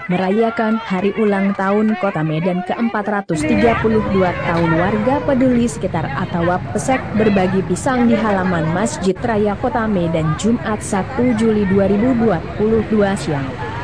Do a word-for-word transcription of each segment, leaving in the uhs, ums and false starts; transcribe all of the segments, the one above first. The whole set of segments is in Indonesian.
merayakan hari ulang tahun Kota Medan ke empat ratus tiga puluh dua tahun. Warga peduli sekitar atau Wapesek berbagi pisang di halaman Masjid Raya Kota Medan Jumat satu Juli dua ribu dua puluh dua siang.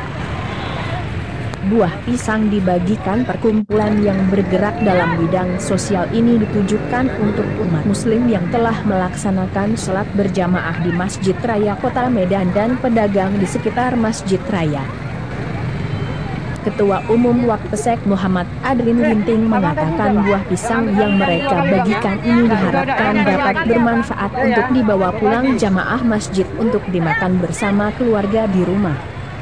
Buah pisang dibagikan perkumpulan yang bergerak dalam bidang sosial ini ditujukan untuk umat muslim yang telah melaksanakan sholat berjamaah di Masjid Raya Kota Medan dan pedagang di sekitar Masjid Raya. Ketua Umum Wapesek Muhammad Adrin Ginting mengatakan buah pisang yang mereka bagikan ini diharapkan dapat bermanfaat untuk dibawa pulang jamaah masjid untuk dimakan bersama keluarga di rumah.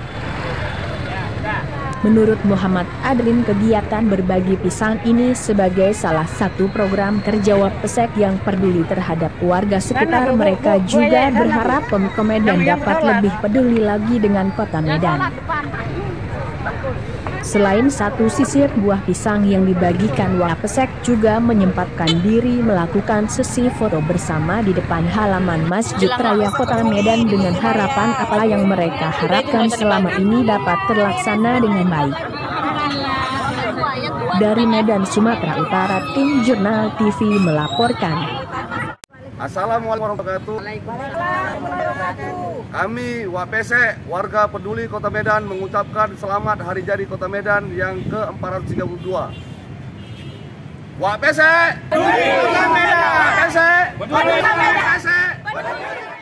Menurut Muhammad Adrin, kegiatan berbagi pisang ini sebagai salah satu program kerja Wapesek yang peduli terhadap warga sekitar. Mereka juga berharap Pemkot Medan dapat lebih peduli lagi dengan Kota Medan. Selain satu sisir buah pisang yang dibagikan, Wapesek juga menyempatkan diri melakukan sesi foto bersama di depan halaman Masjid Raya Kota Medan dengan harapan apa yang mereka harapkan selama ini dapat terlaksana dengan baik. Dari Medan, Sumatera Utara, tim Jurnal T V melaporkan. Assalamualaikum warahmatullahi wabarakatuh. Kami Wapesek, warga peduli Kota Medan, mengucapkan selamat hari jadi Kota Medan yang ke empat ratus tiga puluh dua. Wapesek, peduli Kota Medan. Wapesek, peduli Kota Medan.